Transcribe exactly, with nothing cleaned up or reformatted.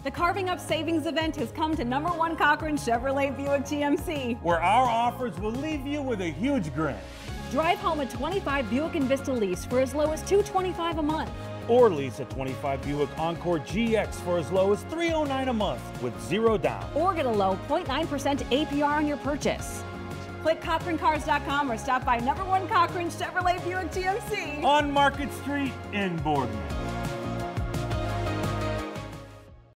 The Carving Up Savings event has come to number one Cochran Chevrolet Buick G M C, where our offers will leave you with a huge grin. Drive home a twenty-five Buick Envista lease for as low as two hundred twenty-five dollars a month. Or lease a twenty-five Buick Encore G X for as low as three hundred nine dollars a month with zero down. Or get a low zero point nine percent A P R on your purchase. Click Cochran Cars dot com or stop by number one Cochran Chevrolet Buick G M C on Market Street in Boardman.